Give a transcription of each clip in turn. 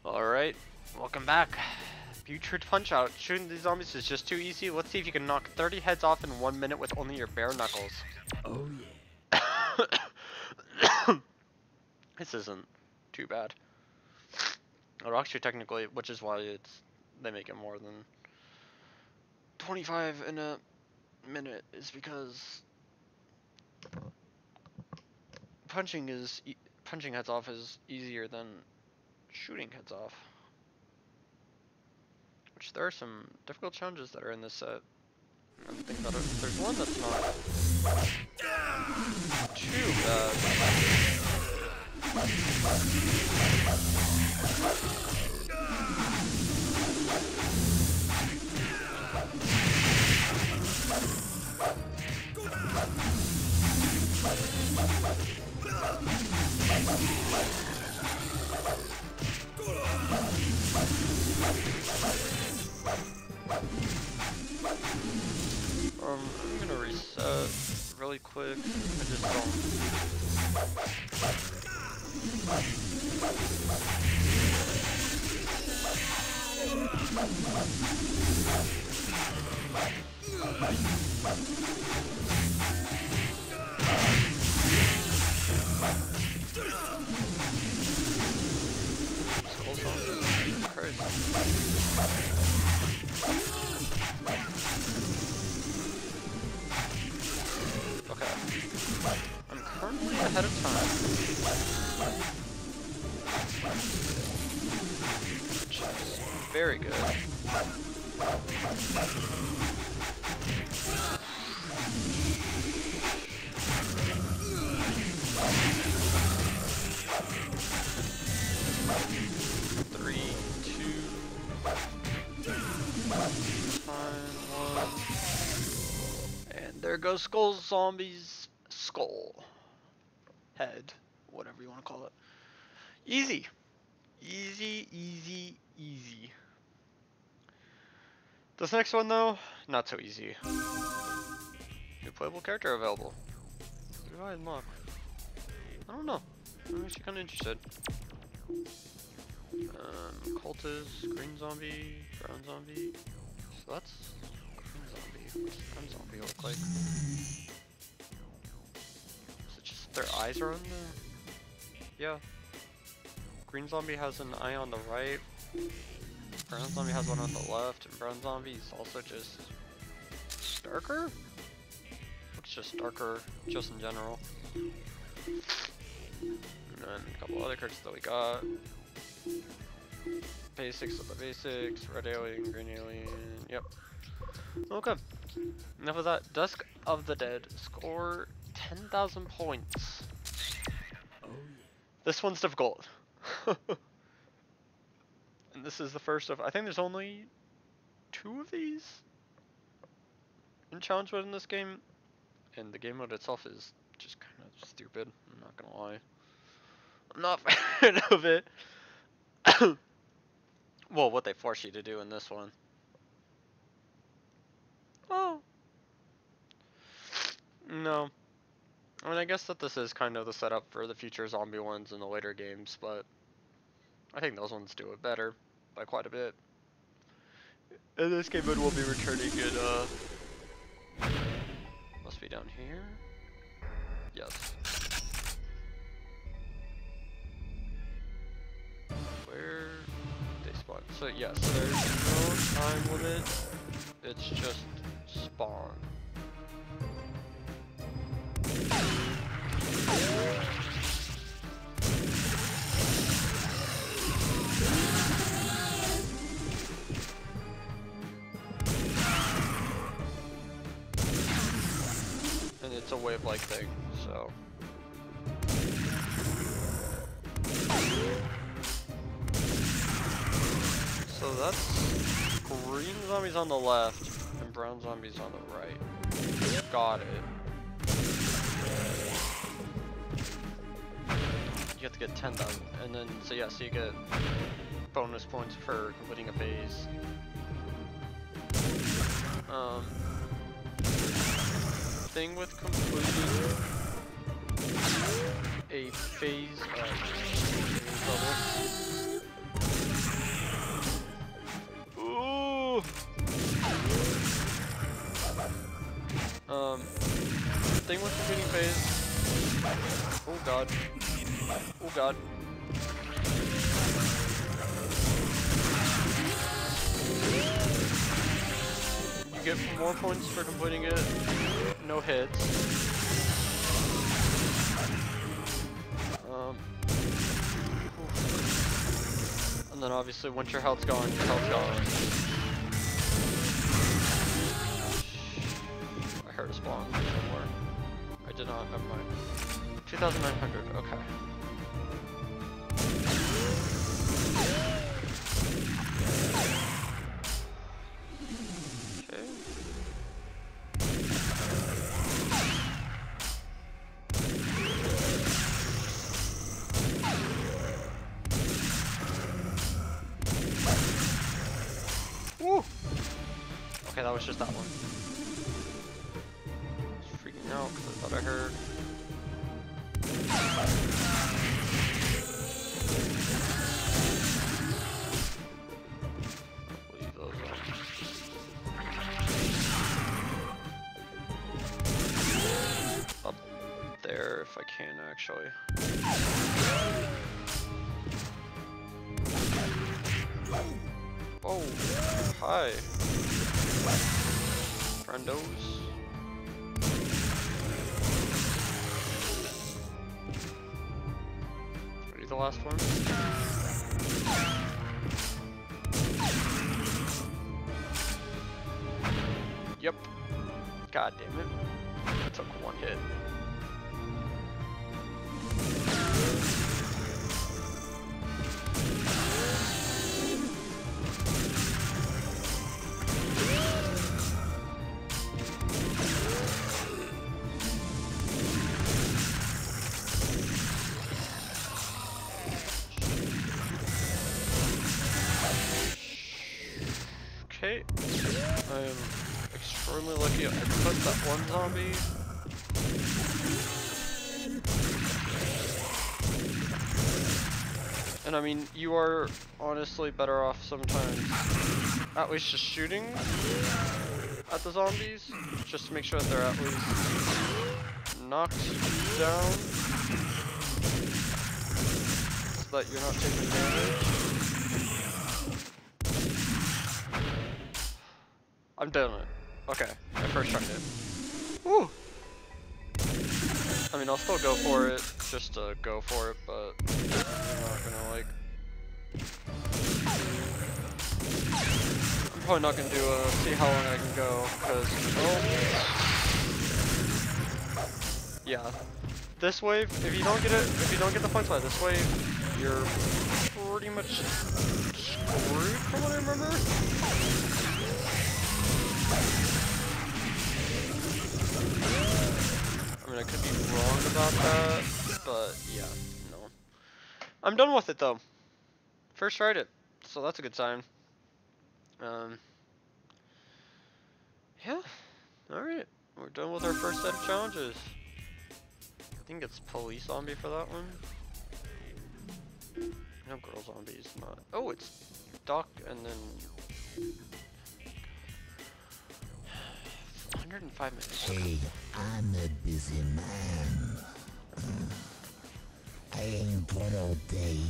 Alright, welcome back. Putrid Punch Out. Shooting these zombies is just too easy. Let's see if you can knock 30 heads off in 1 minute with only your bare knuckles. Oh yeah. This isn't too bad. Or actually technically, which is why they make it more than 25 in a minute, is because punching heads off is easier than shooting heads off. Which there are some difficult challenges that are in this set. I think that there's one that's not too bad. I'm gonna reset really quick. I just don't. Skull Song is crazy. Okay. I'm currently ahead of time. Which is very good. Three, two, time, one. And there goes Skull Zombie's skull. Head. Whatever you want to call it. Easy. Easy, easy, easy. This next one though, not so easy. New playable character available. What do I unlock? I don't know. I'm actually kind of interested. Cultist, green zombie, brown zombie. So that's green zombie. What's the brown zombie look like? Is it just their eyes are on the... Yeah. Green zombie has an eye on the right. Brown zombie has one on the left, and brown zombie is also just darker? Looks just darker, just in general. And then a couple other cards that we got. Basics of the basics, red alien, green alien, yep. Okay, enough of that. Dusk of the Dead, score 10,000 points. Oh yeah. This one's difficult. And this is the first of, I think there's only 2 of these in challenge mode in this game. And the game mode itself is just kind of stupid, I'm not gonna lie. I'm not a fan of it. Well, what they force you to do in this one. Oh. No. I mean, I guess that this is kind of the setup for the future zombie ones in the later games, but I think those ones do it better by quite a bit. And this game mode will be returning in, must be down here? Yes. Where they spawn? So yes, there's no time limit. It's just spawn. And it's a wave-like thing, so. So that's green zombies on the left and brown zombies on the right. Got it. You have to get 10,000, and then so yeah, so you get bonus points for completing a phase. Thing with completing a phase level thing with completing phase. Oh god. Oh god. You get more points for completing it. No hits. And then obviously once your health's gone, your health's gone. I heard a spawn somewhere. I did not, never mind. 2,900, okay. Woo! Okay, that was just that one. I was freaking out because I thought I heard. Leave those on. Up there if I can actually. Oh, hi. Friendos. Ready the last one? Yep. God damn it. I took one hit. Okay, I am extremely lucky I put that one zombie. And I mean, you are honestly better off sometimes at least just shooting at the zombies, just to make sure that they're at least knocked down, so that you're not taking damage. I'm doing it. Okay, I first tried it. Woo! I mean, I'll still go for it, just to go for it, but I'm not gonna like... I'm probably not gonna do see how long I can go, because, oh... Yeah. This wave, if you don't get it, if you don't get the points by this wave, you're pretty much screwed from what I remember. I mean, I could be wrong about that, but yeah, no. I'm done with it though. First tried it, so that's a good sign. Yeah, alright. We're done with our first set of challenges. I think it's police zombie for that one. No, girl zombie is not. Oh, it's duck and then 105 minutes. Hey, I'm a busy man. I ain't got all day.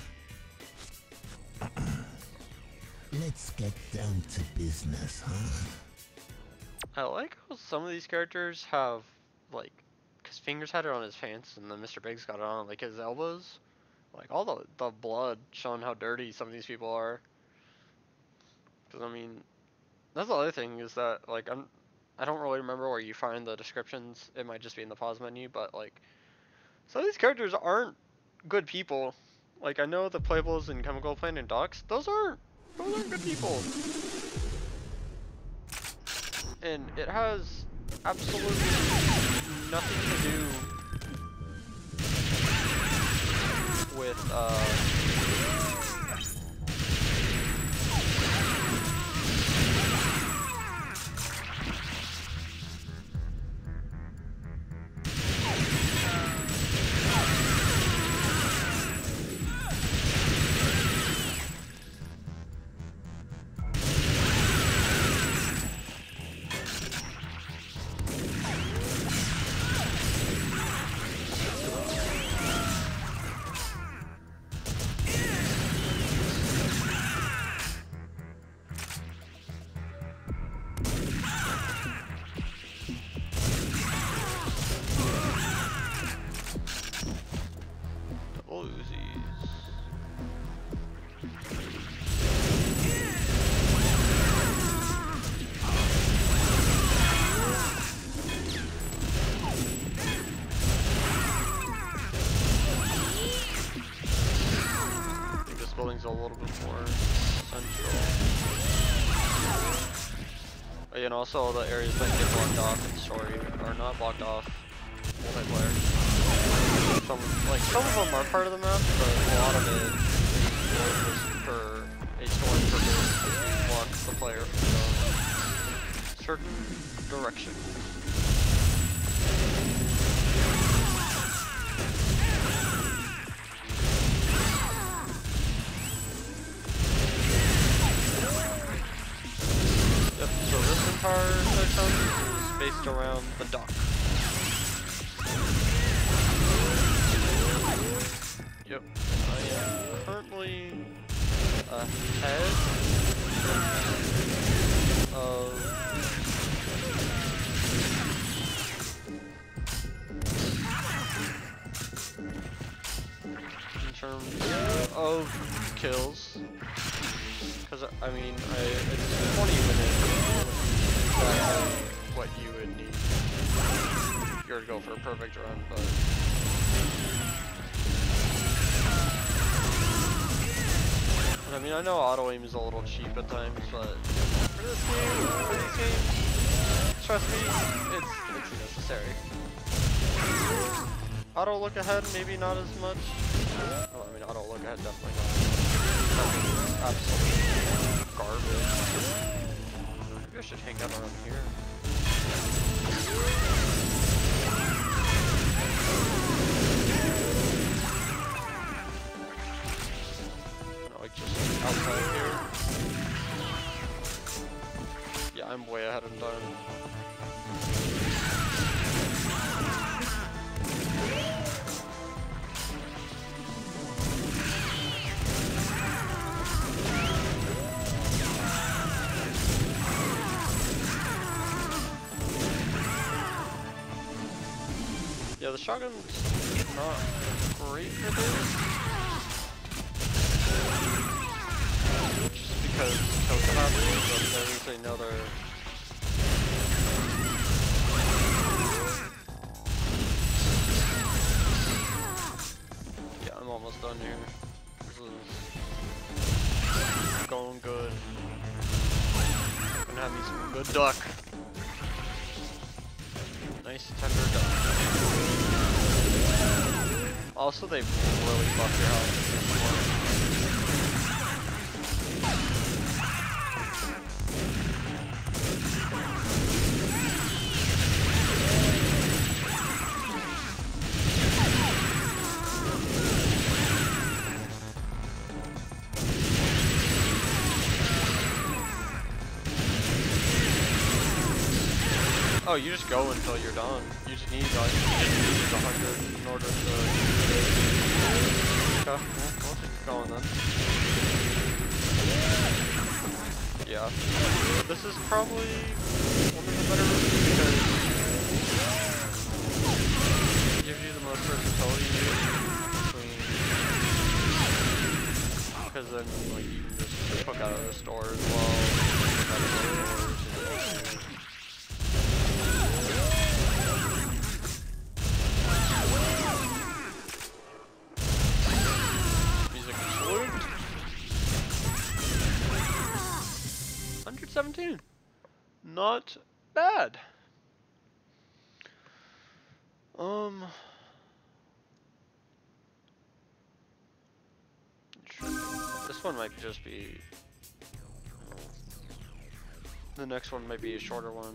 Let's get down to business, huh? I like how some of these characters have, like, because Fingers had it on his pants and then Mr. Biggs got it on, like, his elbows. Like, all the blood showing how dirty some of these people are. Because, I mean, that's the other thing is that, like, I don't really remember where you find the descriptions. It might just be in the pause menu, but, like, some of these characters aren't good people. Like, I know the Playables and Chemical Plant and Docs, those aren't good people. And it has absolutely nothing to do with, buildings a little bit more central. And also the areas that get blocked off in story are not blocked off multiplayer. Some of them are part of the map, but a lot of it is just for a story purpose to block the player from going a certain direction. Yep, so this entire section is based around the dock. Yep, I am currently ahead of in terms of kills, because I mean it's 20 minutes exactly what you would need if you were to go for a perfect run, but I mean, I know auto aim is a little cheap at times, but for this game, trust me, it's necessary. Auto look ahead, maybe not as much. Well, I mean, auto look ahead definitely not. That's absolute garbage. Maybe I should hang out around here. Like just outside here. Yeah, I'm way ahead of time. Yeah, the shotgun's not great for this. Just because kills are happening, but there is another. Yeah, I'm almost done here. This is going good. Gonna have me some good duck. Nice tender duck. Also, they've really buffed your health in this one. Oh, you just go until you're done. You just need like 100 in order to. Okay, well, I'll keep going then. Yeah, this is probably one of the better routes because it gives you the most versatility. Because then like you can just hook out of the store as well. Music absolute. 117. Not bad. This one might just be. The next one might be a shorter one.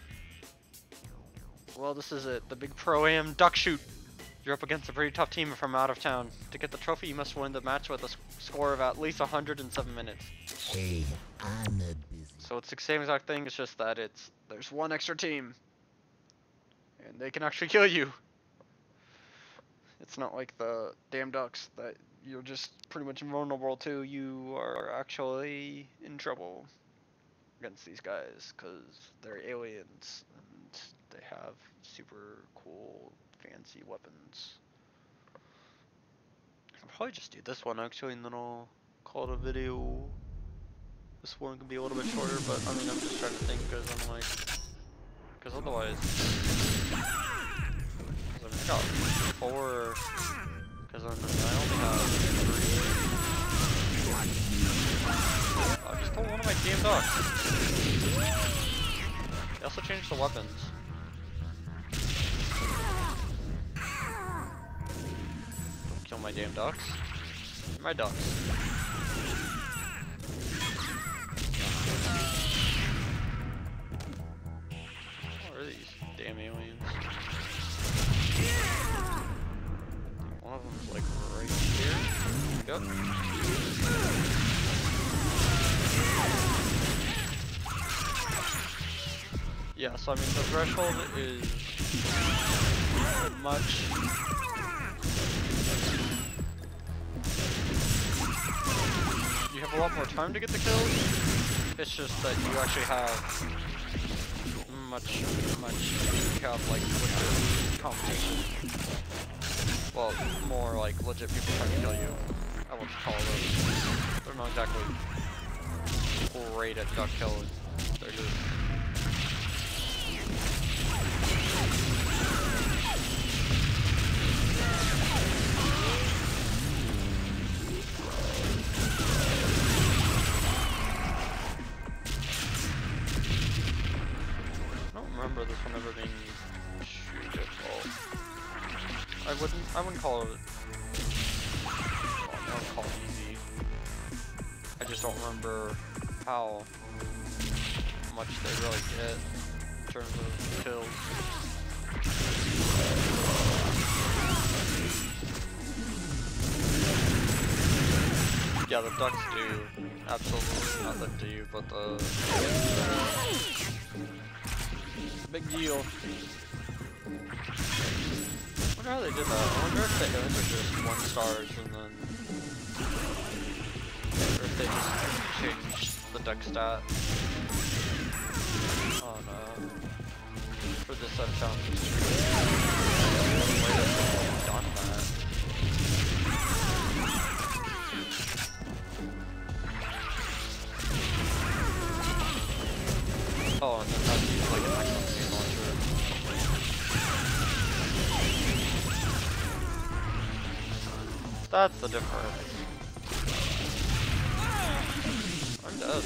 Well, this is it. The big Pro-Am duck shoot. You're up against a pretty tough team from out of town. To get the trophy, you must win the match with a score of at least 107 minutes. Hey, I'm a busy. So it's the same exact thing, it's just that there's one extra team. And they can actually kill you. It's not like the damn ducks that you're just pretty much invulnerable to. You are actually in trouble against these guys because they're aliens and they have super cool fancy weapons. I'll probably just do this one actually and then I'll call it a video. This one can be a little bit shorter, but I mean I'm just trying to think because I'm like, because otherwise, because I got 4, because I only have 3. ducks. They also changed the weapons. Don't kill my damn ducks. My ducks. What are these damn aliens? One of them's like right here. Yep. Yeah, so I mean the threshold is much. You have a lot more time to get the kills. It's just that you actually have you have like legit competition. Well, more like legit people trying to kill you. I won't call those. They're not exactly great at duck killing. They're just. I don't remember this one ever being too difficult. I wouldn't call it. Well, I wouldn't call it easy. I just don't remember how much they really get in terms of kills. Yeah, the ducks do absolutely nothing to you, but the big deal. I wonder how they did that. I wonder if the aliens are just 1 stars and then, or if they just changed the duck stat. Oh no. For this set of challenges. Why have they done that? Oh, and then that's used like an excellent game launcher. That's the difference. I'm dead.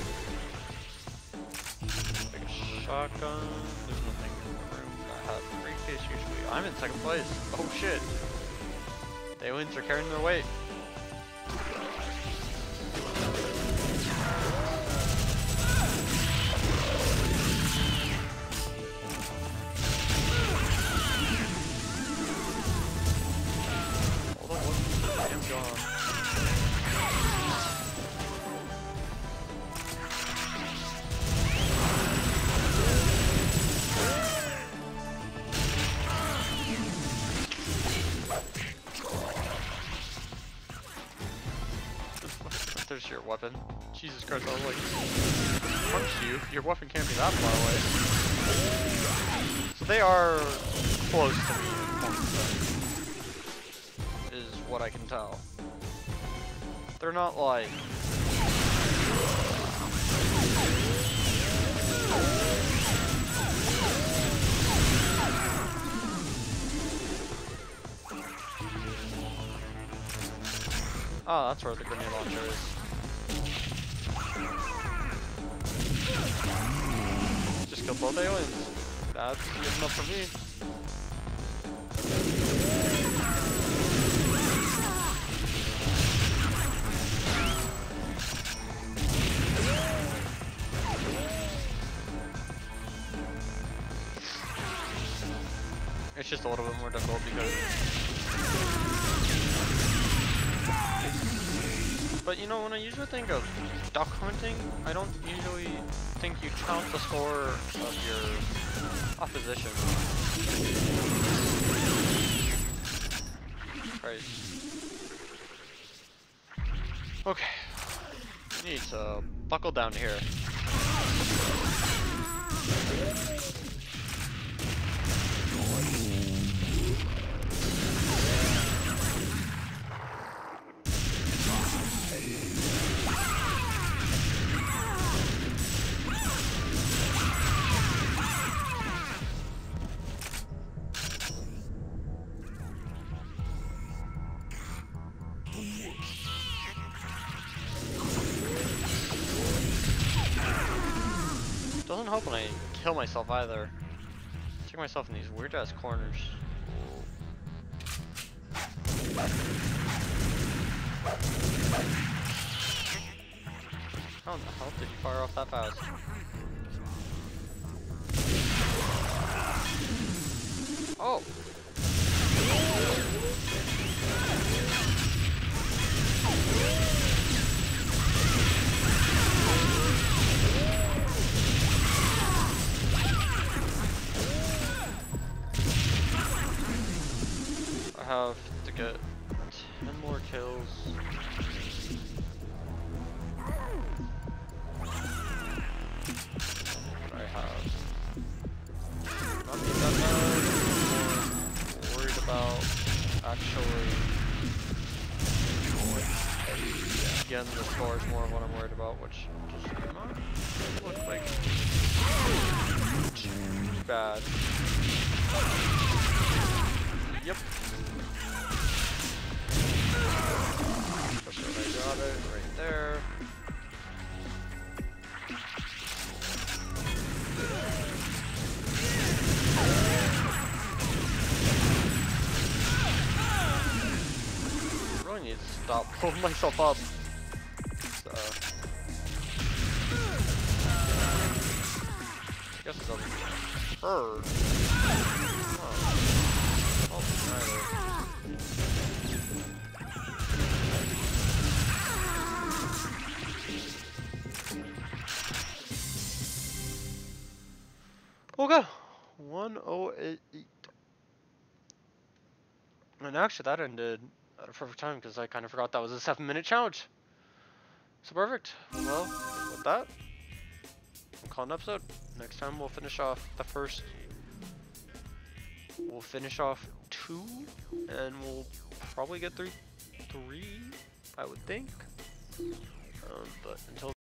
Like a shotgun. There's nothing in the room. I have a briefcase usually. I'm in 2nd place. Oh shit. The aliens are carrying their weight. There's your weapon. Jesus Christ, I was like, punch you. Your weapon can't be that far away. So they are close to me in points, is what I can tell. They're not like. Oh, that's where the grenade launcher is. Just killed both aliens. That's good enough for me. It's just a little bit more difficult because. But you know, when I usually think of duck hunting, I don't usually think you count the score of your opposition. Right. Okay. You need to buckle down here. hoping I kill myself either. Check myself in these weird ass corners. How in the hell did you fire off that fast? Oh! I have to get 10 more kills. I have not been that bad. More worried about actually again the score is more of what I'm worried about, which does not look like too bad. Yep. I got it right there. I really need to stop pulling myself up. So, I guess it doesn't hurt. Oh, neither. Okay, 108. And actually, that ended at a perfect time because I kind of forgot that was a 7-minute challenge. So perfect. Well, with that, I'm calling an episode. Next time we'll finish off the first. We'll finish off 2, and we'll probably get through 3, I would think. But until